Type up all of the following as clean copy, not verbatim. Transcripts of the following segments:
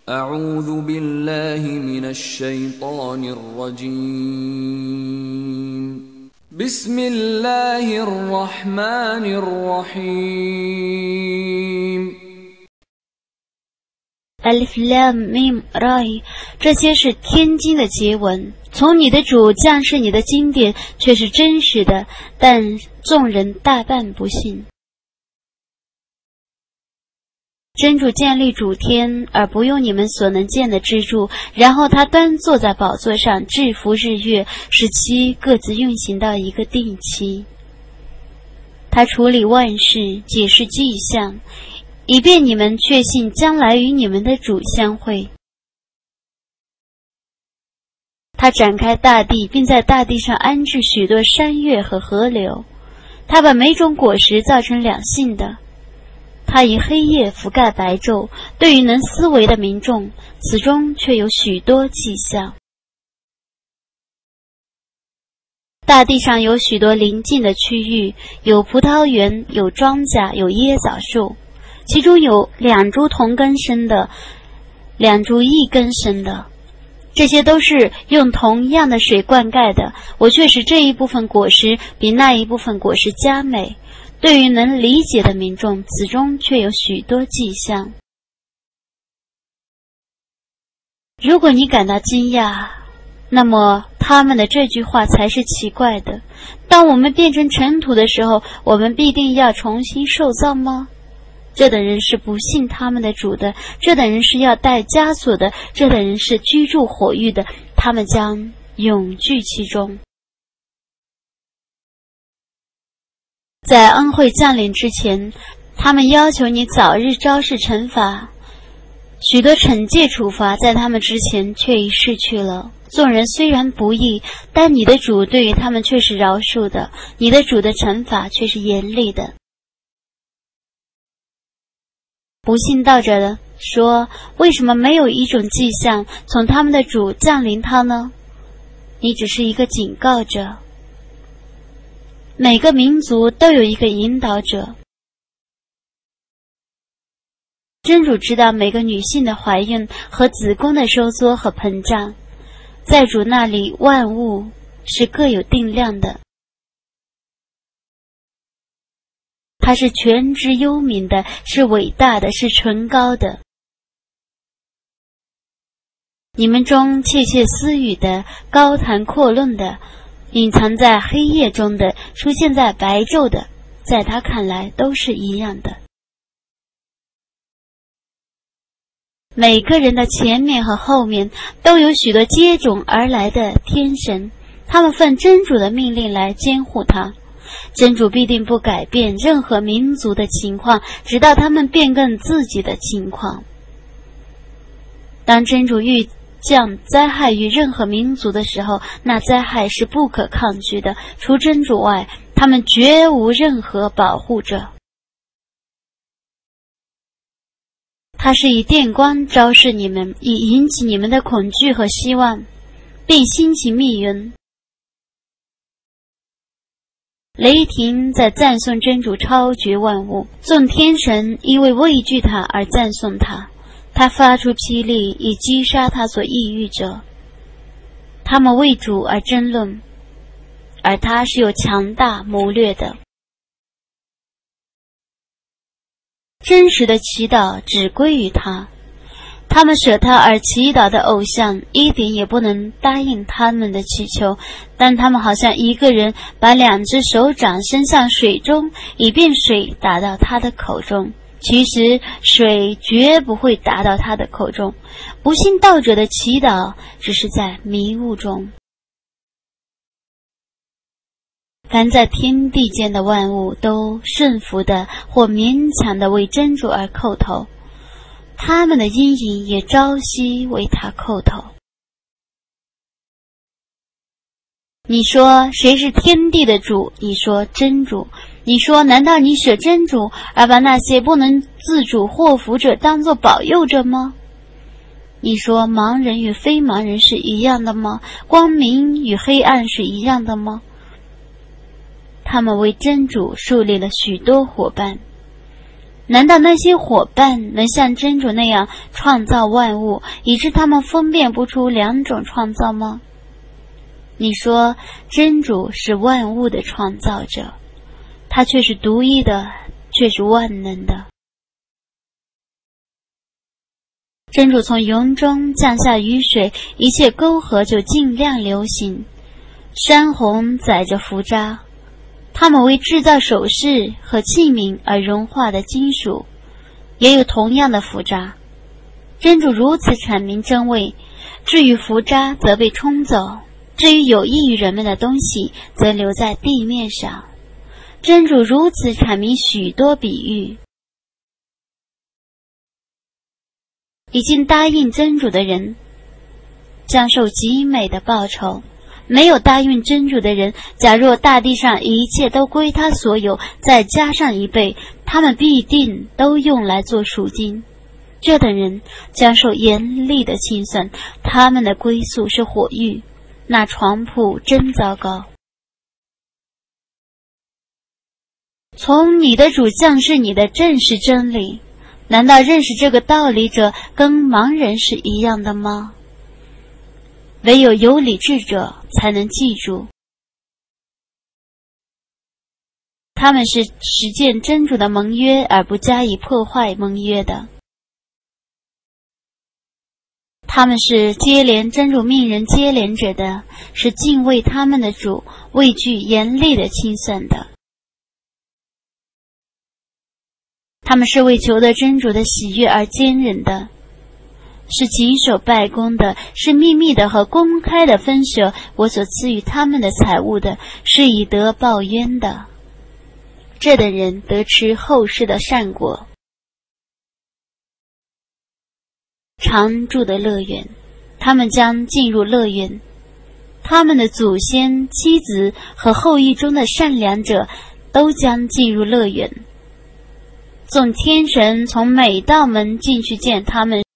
أعوذ بالله من الشيطان الرجيم بسم الله الرحمن الرحيم Alif Lam Mim Ra， 这些是天经的结文，从你的主降世你的经典却是真实的，但众人大半不信。真主建立主天，而不用你们所能见的支柱，然后他端坐在宝座上，制服日月，使其各自运行到一个定期。他处理万事，解释迹象，以便你们确信将来与你们的主相会。他展开大地，并在大地上安置许多山岳和河流。他把每种果实造成两性的。他以黑夜覆盖白昼，对于能思维的民众，此中却有许多迹象。大地上有许多邻近的区域，有葡萄园，有庄稼，有椰枣树，其中有2株同根生的，2株异根生的，这些都是用同样的水灌溉的，我却使这一部分果实比那一部分果实佳美。对于能理解的民众，此中却有许多迹象。如果你感到惊讶，那么他们的这句话才是奇怪的。当我们变成尘土的时候，我们必定要重新受造吗？这等人是不信他们的主的，这等人是要带枷锁的，这等人是居住火狱的，他们将永居其中。在恩惠降临之前，他们要求你早日昭示惩罚，许多惩戒处罚在他们之前却已逝去了。众人虽然不义，但你的主对于他们却是饶恕的，你的主的惩罚却是严厉的。不信道者的说，为什么没有一种迹象从他们的主降临他呢？你只是一个警告者。每个民族都有一个引导者。真主知道每个女性的怀孕和子宫的收缩和膨胀，在主那里万物是各有定量的。他是全知幽冥的，是伟大的，是崇高的。你们中窃窃私语的，高谈阔论的，隐藏在黑夜中的，出现在白昼的，在他看来都是一样的。每个人的前面和后面都有许多接踵而来的天神，他们奉真主的命令来监护他。真主必定不改变任何民族的情况，直到他们变更自己的情况。当真主欲降灾害于任何民族的时候，那灾害是不可抗拒的，除真主外，他们绝无任何保护者。他是以电光昭示你们，以引起你们的恐惧和希望，并兴起密云。雷霆在赞颂真主超绝万物，众天神因为畏惧他而赞颂他。他发出霹雳，以击杀他所抑郁者。他们为主而争论，而他是有强大谋略的。真实的祈祷只归于他，他们舍他而祈祷的偶像一点也不能答应他们的祈求，但他们好像一个人把2只手掌伸向水中，以便水打到他的口中。其实水绝不会达到他的口中，不信道者的祈祷只是在迷雾中。凡在天地间的万物都顺服的或勉强的为真主而叩头，他们的阴影也朝夕为他叩头。你说谁是天地的主？你说真主。你说难道你舍真主而把那些不能自主祸福者当作保佑者吗？你说盲人与非盲人是一样的吗？光明与黑暗是一样的吗？他们为真主树立了许多伙伴， 难道那些伙伴能像真主那样创造万物，以致他们分辨不出两种创造吗？你说真主是万物的创造者，他却是独一的，却是万能的。真主从云中降下雨水，一切沟河就尽量流行。山洪载着浮渣，它们为制造首饰和器皿而融化的金属，也有同样的浮渣。真主如此阐明真伪，至于浮渣则被冲走，至于有益于人们的东西则留在地面上。真主如此阐明许多比喻。已经答应真主的人将受极美的报酬，没有答应真主的人，假若大地上一切都归他所有，再加上1倍，他们必定都用来做赎金。这等人将受严厉的清算，他们的归宿是火狱，那床铺真糟糕。从你的主降世你的正是真理，难道认识这个道理者跟盲人是一样的吗？唯有有理智者才能记住，他们是实践真主的盟约而不加以破坏盟约的，他们是接连真主命人接连者的，是敬畏他们的主，畏惧严厉的清算的。他们是为求得真主的喜悦而坚忍的，是谨守拜功的，是秘密的和公开的分舍我所赐予他们的财物的，是以德报冤的。这等人得吃后世的善果，常住的乐园，他们将进入乐园。他们的祖先、妻子和后裔中的善良者都将进入乐园。纵天神从每道门进去见他们，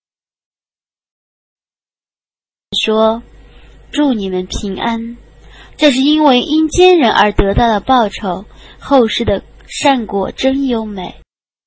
说：祝你们平安。这是因为因奸人而得到的报酬，后世的善果真优美。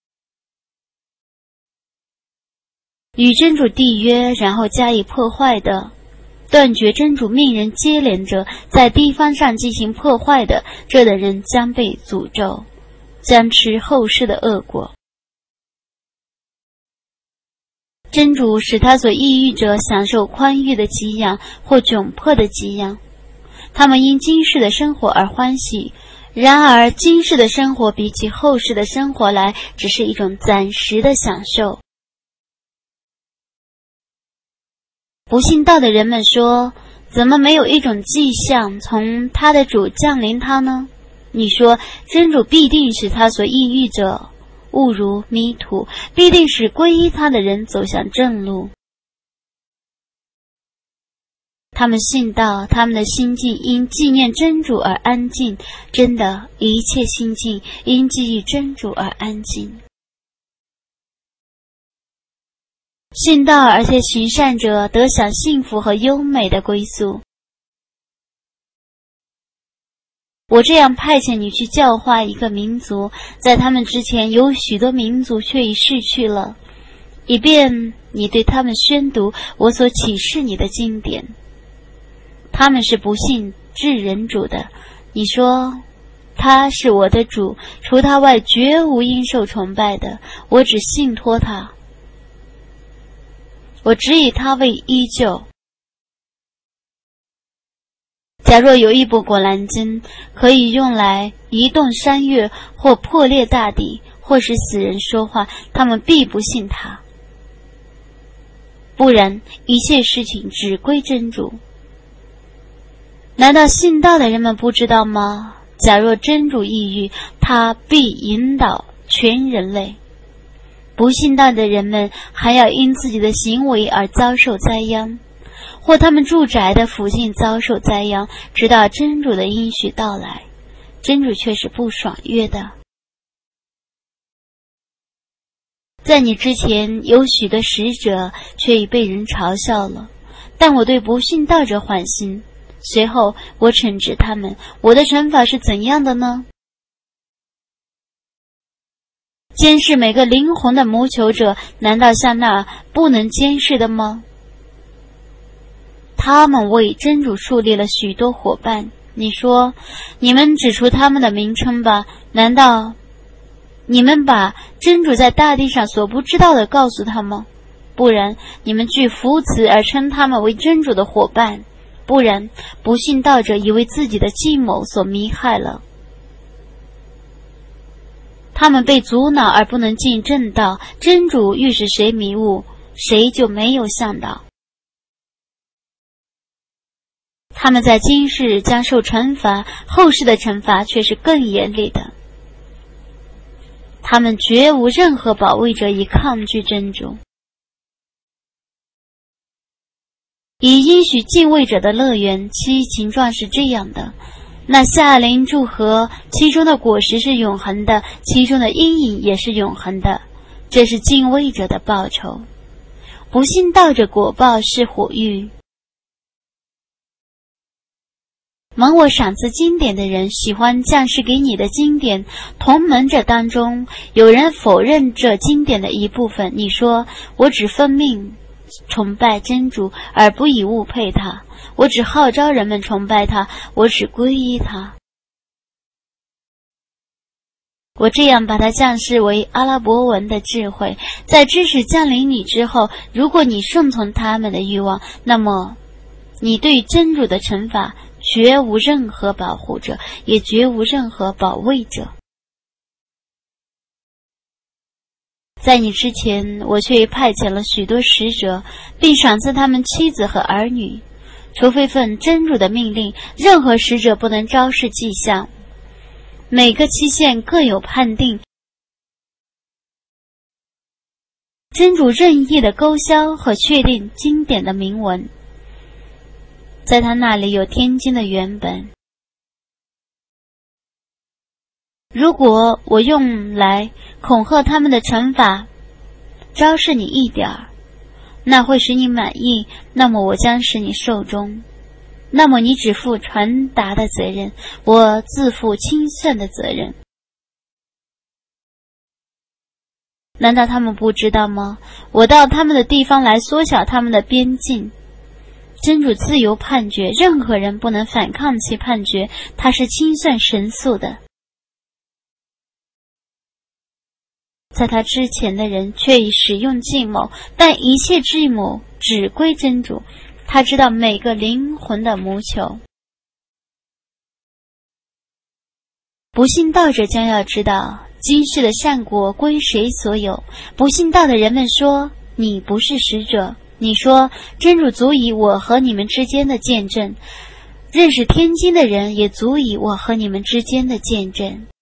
与真主缔约然后加以破坏的，断绝真主命人接连者，在地方上进行破坏的，这等人将被诅咒，将吃后世的恶果。真主使他所抑郁者享受宽裕的给养或窘迫的给养，他们因今世的生活而欢喜，然而今世的生活比起后世的生活来，只是一种暂时的享受。不信道的人们说，怎么没有一种迹象从他的主降临他呢？你说真主必定使他所抑郁者误入迷途，必定使皈依他的人走向正路。他们信道，他们的心境因纪念真主而安静，真的，一切心境因记忆真主而安静。信道而且行善者得享幸福和优美的归宿。我这样派遣你去教化一个民族，在他们之前有许多民族却已逝去了，以便你对他们宣读我所启示你的经典。他们是不信至人主的，你说他是我的主，除他外绝无应受崇拜的，我只信托他，我只以他为依旧。假若有一部果兰经可以用来移动山岳，或破裂大地，或使死人说话，他们必不信他。不然，一切事情只归真主。难道信道的人们不知道吗？假若真主抑郁，他必引导全人类。不信道的人们还要因自己的行为而遭受灾殃，或他们住宅的附近遭受灾殃，直到真主的应许到来。真主却是不爽约的。在你之前有许多使者，却已被人嘲笑了，但我对不信道者缓刑，随后我惩治他们。我的惩罚是怎样的呢？ 监视每个灵魂的谋求者，难道像那不能监视的吗？他们为真主树立了许多伙伴。你说，你们指出他们的名称吧，难道你们把真主在大地上所不知道的告诉他吗？不然，你们据扶持而称他们为真主的伙伴，不然，不信道者已为自己的计谋所迷害了。他们被阻挠而不能进正道，真主欲使谁迷雾，谁就没有向导。他们在今世将受惩罚，后世的惩罚却是更严厉的。他们绝无任何保卫者以抗拒真主。以应许敬畏者的乐园，其情状是这样的：那夏林祝贺，其中的果实是永恒的，其中的阴影也是永恒的，这是敬畏者的报酬。不信道者果报是火狱。蒙我赏赐经典的人喜欢降世给你的经典，同门者当中有人否认这经典的一部分。你说，我只奉命崇拜真主，而不以物配他，我只号召人们崇拜他，我只皈依他。我这样把它降世为阿拉伯文的智慧，在知识降临你之后，如果你顺从他们的欲望，那么你对真主的惩罚绝无任何保护者，也绝无任何保卫者。在你之前，我却派遣了许多使者，并赏赐他们妻子和儿女，除非奉真主的命令，任何使者不能昭示迹象。每个期限各有判定，真主任意的勾销和确定经典的铭文，在他那里有天经的原本。如果我用来恐吓他们的惩罚昭示你一点儿，那会使你满意，那么我将使你受终。那么你只负传达的责任，我自负清算的责任。难道他们不知道吗？我到他们的地方来缩小他们的边境。真主自由判决，任何人不能反抗其判决，他是清算神速的。在他之前的人却已使用计谋，但一切计谋只归真主，他知道每个灵魂的谋求。不信道者将要知道，今世的善果归谁所有。不信道的人们说，你不是使者。你说，真主足以我和你们之间的见证，认识天经的人也足以我和你们之间的见证。